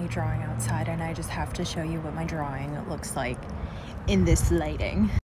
currently drawing outside, and I just have to show you what my drawing looks like in this lighting.